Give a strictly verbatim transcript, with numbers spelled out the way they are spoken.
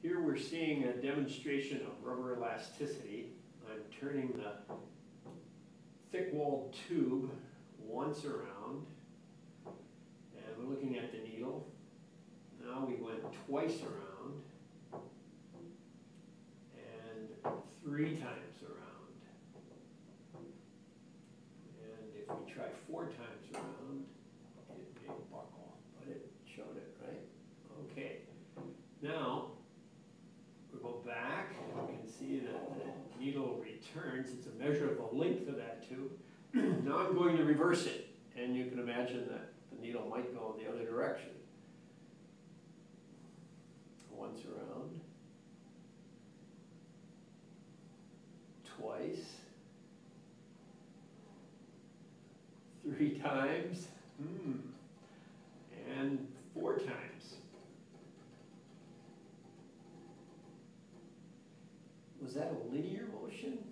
Here we're seeing a demonstration of rubber elasticity. I'm turning the thick-walled tube once around, and we're looking at the needle. Now we went twice around, and three times around. And if we try four times around, it may buckle, but it showed it, right? Okay. Now, we go back, you can see that the needle returns. It's a measure of the length of that tube. Now I'm going to reverse it, and you can imagine that the needle might go in the other direction. Once around, twice, three times, hmm, and four times. Was that a linear motion?